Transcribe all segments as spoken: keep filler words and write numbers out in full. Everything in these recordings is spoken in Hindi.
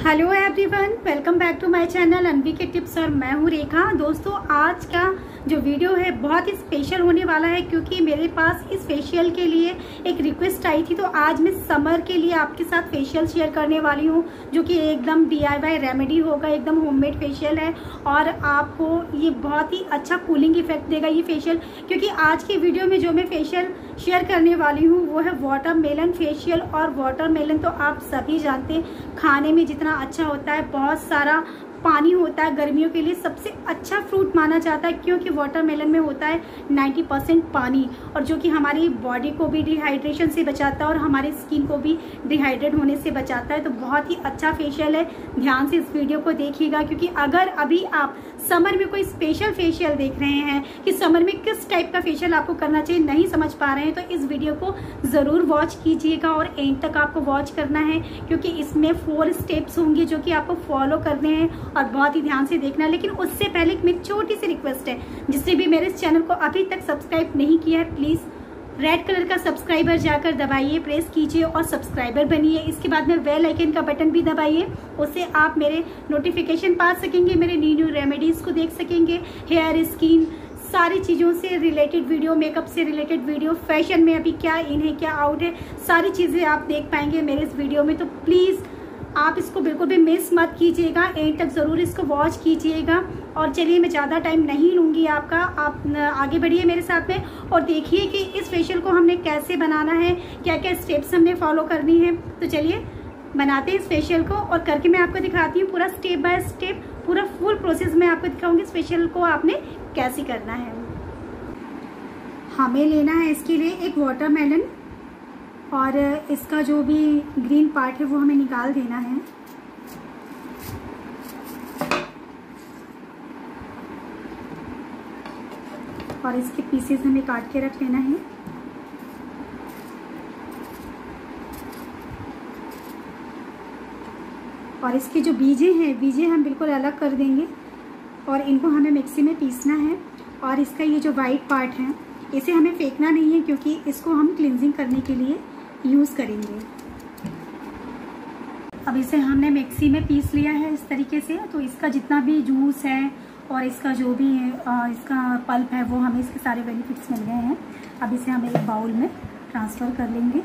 Hello everyone, welcome back to my channel Anvi के टिप्स और मैं हूँ रेखा। दोस्तों, आज का जो वीडियो है बहुत ही स्पेशल होने वाला है क्योंकि मेरे पास इस फेशियल के लिए एक रिक्वेस्ट आई थी। तो आज मैं समर के लिए आपके साथ फेशियल शेयर करने वाली हूँ जो कि एकदम डी आई वाई रेमेडी होगा, एकदम होममेड फेशियल है और आपको ये बहुत ही अच्छा कूलिंग इफेक्ट देगा ये फेशियल। क्योंकि आज की वीडियो में जो मैं फेशियल शेयर करने वाली हूँ वो है वाटरमेलन फेशियल। और वाटरमेलन तो आप सभी जानते हैं खाने में जितना अच्छा होता है, बहुत सारा पानी होता है, गर्मियों के लिए सबसे अच्छा फ्रूट माना जाता है क्योंकि वाटरमेलन में होता है नब्बे परसेंट पानी, और जो कि हमारी बॉडी को भी डिहाइड्रेशन से बचाता है और हमारी स्किन को भी डिहाइड्रेट होने से बचाता है। तो बहुत ही अच्छा फेशियल है, ध्यान से इस वीडियो को देखिएगा। क्योंकि अगर अभी आप समर में कोई स्पेशल फेशियल देख रहे हैं कि समर में किस टाइप का फेशियल आपको करना चाहिए, नहीं समझ पा रहे हैं, तो इस वीडियो को ज़रूर वॉच कीजिएगा और एंड तक आपको वॉच करना है क्योंकि इसमें फोर स्टेप्स होंगे जो कि आपको फॉलो करने हैं और बहुत ही ध्यान से देखना है। लेकिन उससे पहले मेरी छोटी सी रिक्वेस्ट है, जिसने भी मेरे इस चैनल को अभी तक सब्सक्राइब नहीं किया है प्लीज़ रेड कलर का सब्सक्राइबर जाकर दबाइए, प्रेस कीजिए और सब्सक्राइबर बनिए। इसके बाद में बेल आइकन का बटन भी दबाइए, उससे आप मेरे नोटिफिकेशन पा सकेंगे, मेरे न्यू न्यू रेमेडीज़ को देख सकेंगे, हेयर स्किन सारी चीज़ों से रिलेटेड वीडियो, मेकअप से रिलेटेड वीडियो, फैशन में अभी क्या इन है क्या आउट है, सारी चीज़ें आप देख पाएंगे मेरे इस वीडियो में। तो प्लीज़ आप इसको बिल्कुल भी मिस मत कीजिएगा, एंड तक ज़रूर इसको वॉच कीजिएगा। और चलिए, मैं ज़्यादा टाइम नहीं लूँगी आपका, आप आगे बढ़िए मेरे साथ में और देखिए कि इस फेशियल को हमने कैसे बनाना है, क्या क्या स्टेप्स हमने फॉलो करनी है। तो चलिए बनाते हैं इस फेशियल को और करके मैं आपको दिखाती हूँ पूरा स्टेप बाय स्टेप, पूरा फुल प्रोसेस मैं आपको दिखाऊँगी इस फेशियल को आपने कैसे करना है। हमें लेना है इसके लिए एक वाटरमेलन और इसका जो भी ग्रीन पार्ट है वो हमें निकाल देना है। और इसके पीसेस हमें काट के रख लेना है। और इसके जो बीजे हैं, बीजे हम बिल्कुल अलग कर देंगे और इनको हमें मिक्सी में पीसना है। और इसका ये जो वाइट पार्ट है इसे हमें फेंकना नहीं है क्योंकि इसको हम क्लिनजिंग करने के लिए यूज़ करेंगे। अब इसे हमने मिक्सी में पीस लिया है इस तरीके से। तो इसका जितना भी जूस है और इसका जो भी इसका पल्प है वो हमें इसके सारे बेनिफिट्स मिल गए हैं। अब इसे हम एक बाउल में ट्रांसफ़र कर लेंगे।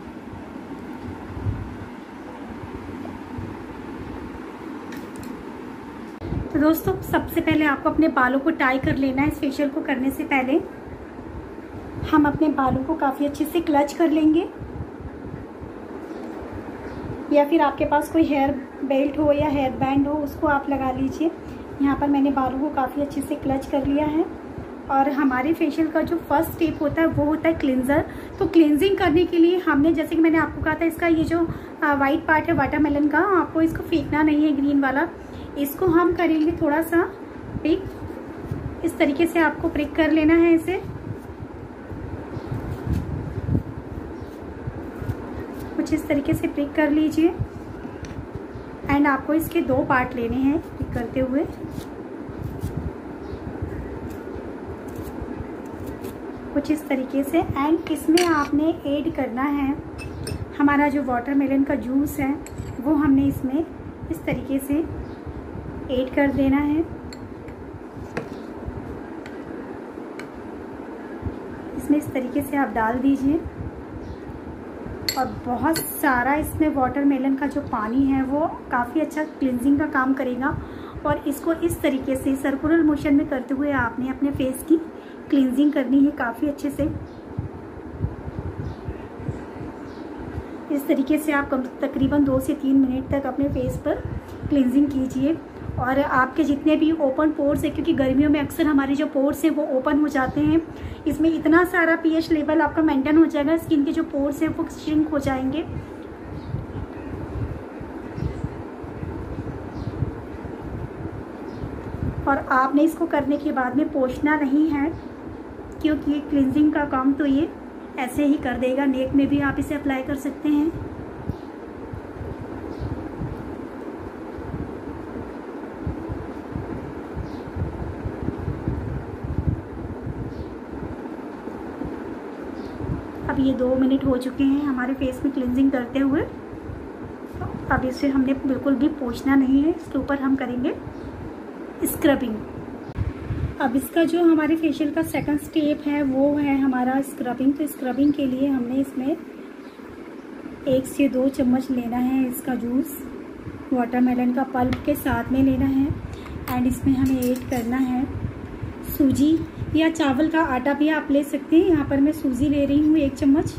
तो दोस्तों, सबसे पहले आपको अपने बालों को टाई कर लेना है। इस फेशियल को करने से पहले हम अपने बालों को काफ़ी अच्छे से क्लच कर लेंगे, या फिर आपके पास कोई हेयर बेल्ट हो या हेयर बैंड हो उसको आप लगा लीजिए। यहाँ पर मैंने बालों को काफ़ी अच्छे से क्लच कर लिया है। और हमारे फेशियल का जो फर्स्ट स्टेप होता है वो होता है क्लिनज़र। तो क्लिनजिंग करने के लिए हमने, जैसे कि मैंने आपको कहा था, इसका ये जो वाइट पार्ट है वाटरमेलन का, आपको इसको फेंकना नहीं है, ग्रीन वाला। इसको हम करेंगे थोड़ा सा प्रिक, इस तरीके से आपको प्रिक कर लेना है इसे। कुछ इस तरीके से प्रिक कर लीजिए एंड आपको इसके दो पार्ट लेने हैं प्रिक करते हुए। कुछ इस तरीके से, एंड इसमें आपने ऐड करना है हमारा जो वाटरमेलन का जूस है वो हमने इसमें इस तरीके से ऐड कर देना है। इसमें इस तरीके से आप डाल दीजिए और बहुत सारा इसमें वाटरमेलन का जो पानी है वो काफ़ी अच्छा क्लिनजिंग का काम करेगा। और इसको इस तरीके से सर्कुलर मोशन में करते हुए आपने अपने फेस की क्लिनजिंग करनी है काफ़ी अच्छे से। इस तरीके से आप कम तकरीबन दो से तीन मिनट तक अपने फेस पर क्लिनजिंग कीजिए। और आपके जितने भी ओपन पोर्स है, क्योंकि गर्मियों में अक्सर हमारे जो पोर्स हैं वो ओपन हो जाते हैं, इसमें इतना सारा पीएच लेवल आपका मेंटेन हो जाएगा, स्किन के जो पोर्स हैं वो श्रिंक हो जाएंगे। और आपने इसको करने के बाद में पोंछना नहीं है क्योंकि क्लिनजिंग का काम तो ये ऐसे ही कर देगा। नेक में भी आप इसे अप्लाई कर सकते हैं। अब ये दो मिनट हो चुके हैं हमारे फेस में क्लिनजिंग करते हुए। अब इसे हमने बिल्कुल भी पोंछना नहीं है, इसके ऊपर हम करेंगे स्क्रबिंग। अब इसका जो हमारे फेशियल का सेकंड स्टेप है वो है हमारा स्क्रबिंग। तो स्क्रबिंग के लिए हमने इसमें एक से दो चम्मच लेना है इसका जूस, वाटरमेलन का पल्प के साथ में लेना है। एंड इसमें हमें ऐड करना है सूजी या चावल का आटा भी आप ले सकते हैं। यहाँ पर मैं सूजी ले रही हूँ एक चम्मच।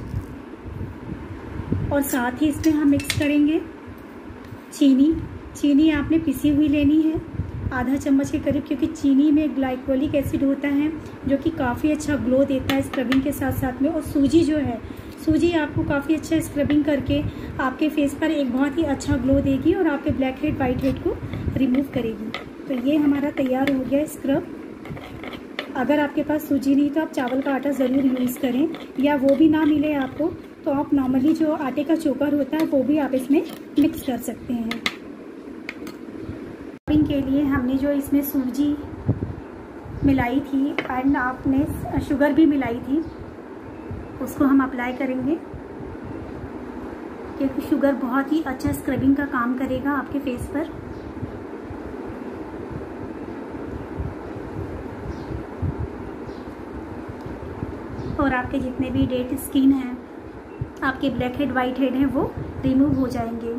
और साथ ही इसमें हम मिक्स करेंगे चीनी। चीनी आपने पिसी हुई लेनी है आधा चम्मच के करीब, क्योंकि चीनी में ग्लाइकोलिक एसिड होता है जो कि काफ़ी अच्छा ग्लो देता है स्क्रबिंग के साथ साथ में। और सूजी जो है, सूजी आपको काफ़ी अच्छा स्क्रबिंग करके आपके फेस पर एक बहुत ही अच्छा ग्लो देगी और आपके ब्लैक हेड वाइट हेड को रिमूव करेगी। तो ये हमारा तैयार हो गया स्क्रब। अगर आपके पास सूजी नहीं तो आप चावल का आटा ज़रूर यूज़ करें, या वो भी ना मिले आपको तो आप नॉर्मली जो आटे का चोकर होता है वो भी आप इसमें मिक्स कर सकते हैं। स्क्रबिंग के लिए हमने जो इसमें सूजी मिलाई थी एंड आपने शुगर भी मिलाई थी, उसको हम अप्लाई करेंगे, क्योंकि शुगर बहुत ही अच्छा स्क्रबिंग का काम करेगा आपके फेस पर। और आपके जितने भी डेड स्किन हैं, आपके ब्लैक हेड वाइट हेड हैं, वो रिमूव हो जाएंगे।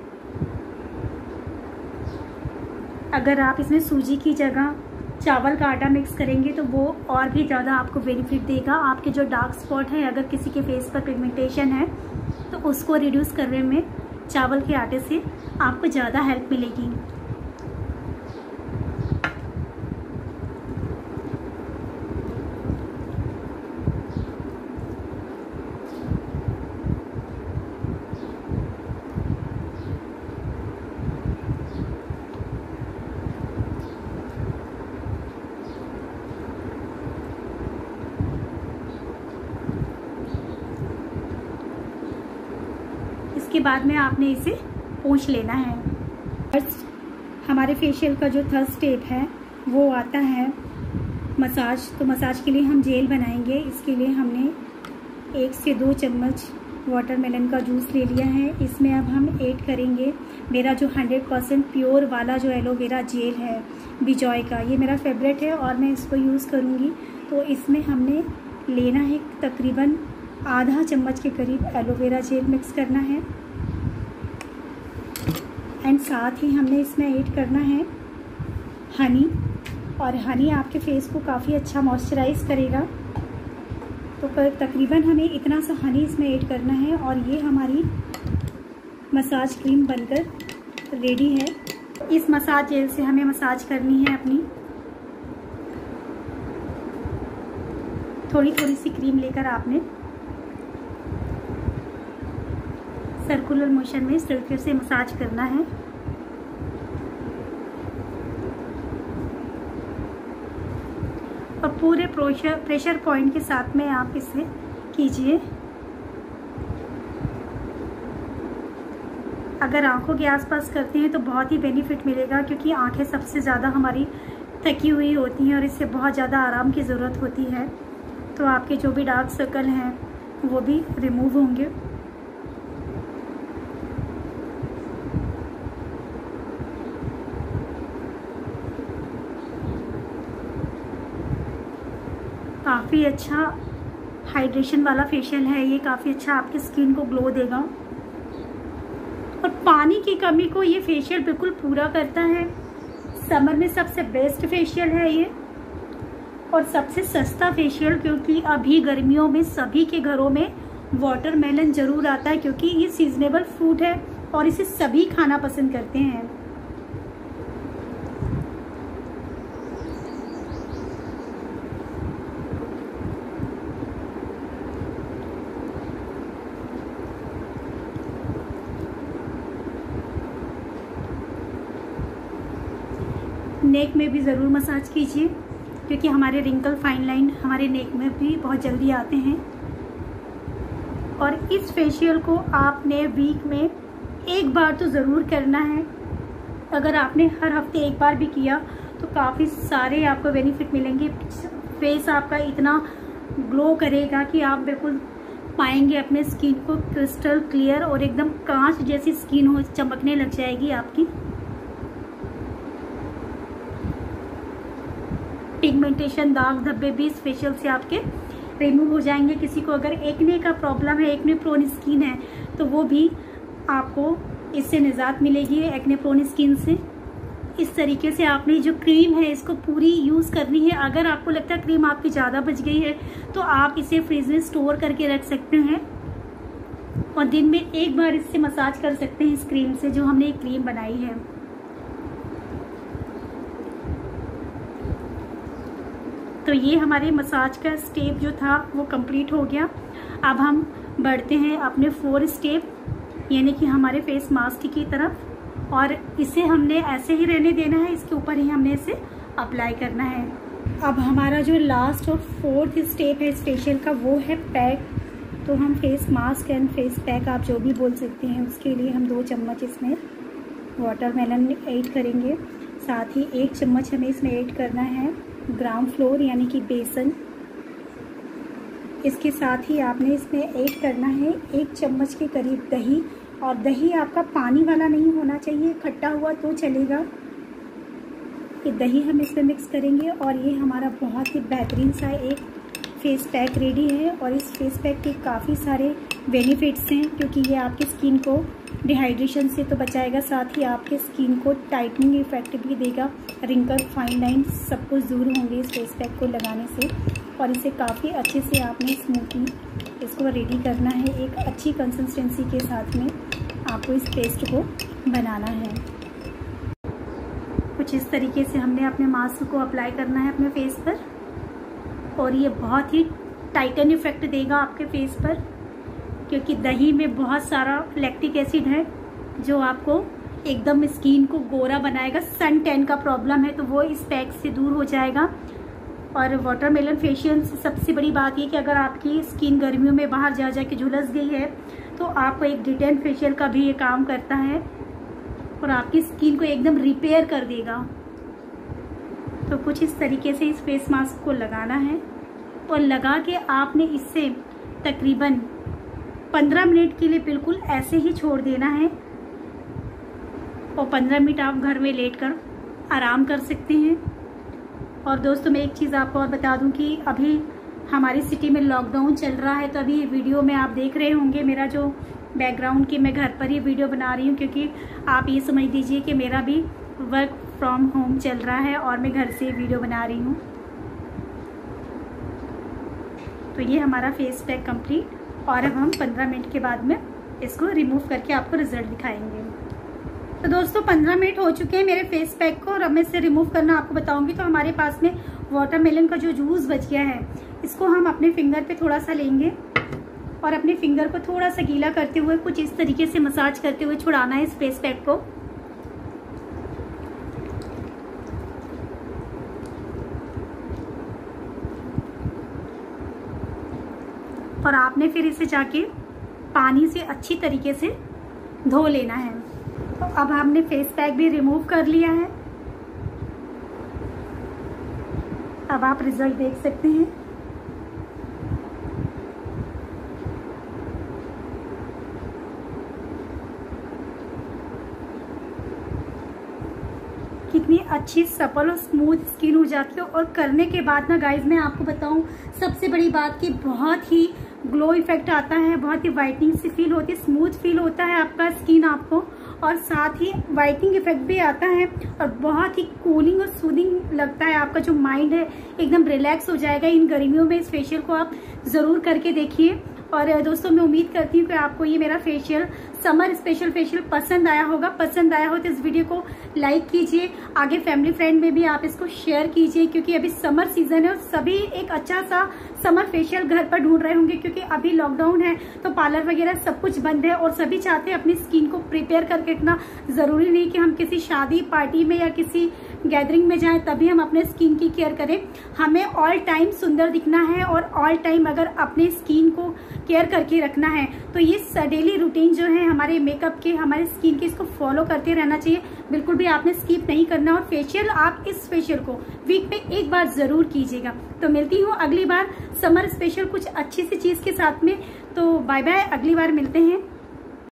अगर आप इसमें सूजी की जगह चावल का आटा मिक्स करेंगे तो वो और भी ज़्यादा आपको बेनिफिट देगा। आपके जो डार्क स्पॉट है, अगर किसी के फेस पर पिगमेंटेशन है तो उसको रिड्यूस करने में चावल के आटे से आपको ज़्यादा हेल्प मिलेगी। इसके बाद में आपने इसे पोंछ लेना है। फर्स्ट हमारे फेशियल का जो थर्ड स्टेप है वो आता है मसाज। तो मसाज के लिए हम जेल बनाएंगे। इसके लिए हमने एक से दो चम्मच वाटरमेलन का जूस ले लिया है। इसमें अब हम ऐड करेंगे मेरा जो हंड्रेड परसेंट प्योर वाला जो एलोवेरा जेल है बिजॉय का, ये मेरा फेवरेट है और मैं इसको यूज़ करूँगी। तो इसमें हमने लेना है तकरीबन आधा चम्मच के करीब एलोवेरा जेल मिक्स करना है। एंड साथ ही हमने इसमें ऐड करना है हनी, और हनी आपके फेस को काफ़ी अच्छा मॉइस्चराइज करेगा। तो तकरीबन हमें इतना सा हनी इसमें ऐड करना है और ये हमारी मसाज क्रीम बनकर रेडी है। इस मसाज जेल से हमें मसाज करनी है अपनी। थोड़ी थोड़ी सी क्रीम लेकर आपने सर्कुलर मोशन में सिल्क से मसाज करना है। और पूरे प्रेशर प्रेशर पॉइंट के साथ में आप इसे कीजिए। अगर आंखों के आसपास करते हैं तो बहुत ही बेनिफिट मिलेगा, क्योंकि आंखें सबसे ज़्यादा हमारी थकी हुई होती हैं और इससे बहुत ज़्यादा आराम की ज़रूरत होती है। तो आपके जो भी डार्क सर्कल हैं वो भी रिमूव होंगे। काफ़ी अच्छा हाइड्रेशन वाला फेशियल है ये, काफ़ी अच्छा आपकी स्किन को ग्लो देगा। और पानी की कमी को ये फेशियल बिल्कुल पूरा करता है। समर में सबसे बेस्ट फेशियल है ये और सबसे सस्ता फेशियल, क्योंकि अभी गर्मियों में सभी के घरों में वाटरमेलन ज़रूर आता है, क्योंकि ये सीजनेबल फ्रूट है और इसे सभी खाना पसंद करते हैं। नेक में भी ज़रूर मसाज कीजिए, क्योंकि हमारे रिंकल फाइन लाइन हमारे नेक में भी बहुत जल्दी आते हैं। और इस फेशियल को आपने वीक में एक बार तो ज़रूर करना है। अगर आपने हर हफ्ते एक बार भी किया तो काफ़ी सारे आपको बेनिफिट मिलेंगे। फेस आपका इतना ग्लो करेगा कि आप बिल्कुल पाएंगे अपने स्किन को क्रिस्टल क्लियर और एकदम कांच जैसी स्किन हो, चमकने लग जाएगी आपकी। पिगमेंटेशन, दाग धब्बे भी इस फेशियल से आपके रिमूव हो जाएंगे। किसी को अगर एक्ने का प्रॉब्लम है, एक्ने प्रोन स्किन है, तो वो भी आपको इससे निजात मिलेगी एक्ने प्रोन स्किन से। इस तरीके से आपने जो क्रीम है इसको पूरी यूज़ करनी है। अगर आपको लगता है क्रीम आपकी ज़्यादा बच गई है तो आप इसे फ्रिज में स्टोर करके रख सकते हैं और दिन में एक बार इससे मसाज कर सकते हैं इस क्रीम से, जो हमने एक क्रीम बनाई है। तो ये हमारे मसाज का स्टेप जो था वो कंप्लीट हो गया। अब हम बढ़ते हैं अपने फोर स्टेप यानी कि हमारे फेस मास्क की तरफ, और इसे हमने ऐसे ही रहने देना है, इसके ऊपर ही हमने इसे अप्लाई करना है। अब हमारा जो लास्ट और फोर्थ स्टेप है इस फेशियल का वो है पैक। तो हम face mask and face pack आप जो भी बोल सकते हैं, उसके लिए हम दो चम्मच इसमें वाटरमेलन ऐड करेंगे। साथ ही एक चम्मच हमें इसमें ऐड करना है ग्राम फ्लोर यानी कि बेसन। इसके साथ ही आपने इसमें ऐड करना है एक चम्मच के करीब दही, और दही आपका पानी वाला नहीं होना चाहिए, खट्टा हुआ तो चलेगा। ये दही हम इसमें मिक्स करेंगे और ये हमारा बहुत ही बेहतरीन सा एक फेस पैक रेडी है। और इस फेस पैक के काफ़ी सारे बेनिफिट्स हैं, क्योंकि ये आपकी स्किन को डिहाइड्रेशन से तो बचाएगा, साथ ही आपके स्किन को टाइटनिंग इफेक्ट भी देगा। रिंकल, फाइन लाइन सब कुछ दूर होंगे इस फेस पैक को लगाने से। और इसे काफ़ी अच्छे से आपने स्मूथली इसको रेडी करना है। एक अच्छी कंसिस्टेंसी के साथ में आपको इस पेस्ट को बनाना है। कुछ इस तरीके से हमने अपने मास्क को अप्लाई करना है अपने फेस पर, और ये बहुत ही टाइटन इफेक्ट देगा आपके फेस पर, क्योंकि दही में बहुत सारा लैक्टिक एसिड है जो आपको एकदम स्किन को गोरा बनाएगा। सन टैन का प्रॉब्लम है तो वो इस पैक से दूर हो जाएगा। और वाटरमेलन फेशियल से सबसे बड़ी बात ये कि अगर आपकी स्किन गर्मियों में बाहर जा जा के झुलस गई है तो आपको एक डिटेन फेशियल का भी ये काम करता है और आपकी स्किन को एकदम रिपेयर कर देगा। तो कुछ इस तरीके से इस फेस मास्क को लगाना है और लगा के आपने इससे तकरीबन पंद्रह मिनट के लिए बिल्कुल ऐसे ही छोड़ देना है। और पंद्रह मिनट आप घर में लेटकर आराम कर सकते हैं। और दोस्तों मैं एक चीज़ आपको और बता दूं कि अभी हमारी सिटी में लॉकडाउन चल रहा है, तो अभी वीडियो में आप देख रहे होंगे मेरा जो बैकग्राउंड की मैं घर पर ही वीडियो बना रही हूँ, क्योंकि आप ये समझ लीजिए कि मेरा भी वर्क फ्रॉम होम चल रहा है और मैं घर से वीडियो बना रही हूँ। तो ये हमारा फेस पैक कंप्लीट, और अब हम पंद्रह मिनट के बाद में इसको रिमूव करके आपको रिजल्ट दिखाएंगे। तो दोस्तों पंद्रह मिनट हो चुके हैं मेरे फेस पैक को, और अब मैं इसे रिमूव करना आपको बताऊंगी। तो हमारे पास में वाटरमेलन का जो जूस बच गया है इसको हम अपने फिंगर पे थोड़ा सा लेंगे और अपने फिंगर को थोड़ा सा गीला करते हुए कुछ इस तरीके से मसाज करते हुए छुड़ाना है इस फेस पैक को। और आपने फिर इसे जाके पानी से अच्छी तरीके से धो लेना है। तो अब हमने फेस पैक भी रिमूव कर लिया है। अब आप रिजल्ट देख सकते हैं। कितनी अच्छी सपल और स्मूथ स्किन हो जाती है। और करने के बाद ना गाइज मैं आपको बताऊं सबसे बड़ी बात कि बहुत ही ग्लो इफेक्ट आता है, बहुत ही वाइटनिंग सी फील होती है, स्मूथ फील होता है आपका स्किन आपको, और साथ ही वाइटनिंग इफेक्ट भी आता है और बहुत ही कूलिंग और सूदिंग लगता है। आपका जो माइंड है एकदम रिलैक्स हो जाएगा। इन गर्मियों में इस फेशियल को आप जरूर करके देखिए। और दोस्तों मैं उम्मीद करती हूँ कि आपको ये मेरा फेशियल समर स्पेशल फेशियल पसंद आया होगा। पसंद आया हो तो इस वीडियो को लाइक कीजिए, आगे फैमिली फ्रेंड में भी आप इसको शेयर कीजिए, क्योंकि अभी समर सीजन है और सभी एक अच्छा सा समर फेशियल घर पर ढूंढ रहे होंगे, क्योंकि अभी लॉकडाउन है तो पार्लर वगैरह सब कुछ बंद है और सभी चाहते हैं अपनी स्किन को प्रिपेयर करके रखना। जरूरी नहीं कि हम किसी शादी पार्टी में या किसी गैदरिंग में जाएं तभी हम अपने स्किन की केयर करें। हमें ऑल टाइम सुंदर दिखना है और ऑल टाइम अगर अपने स्किन को केयर करके रखना है तो ये डेली रूटीन जो है हमारे मेकअप के, हमारे स्किन के, इसको फॉलो करते रहना चाहिए। बिल्कुल भी आपने स्किप नहीं करना। और फेशियल आप इस फेशियल को वीक में एक बार जरूर कीजिएगा। तो मिलती हूँ अगली बार समर स्पेशल कुछ अच्छी सी चीज के साथ में। तो बाय बाय, अगली बार मिलते हैं।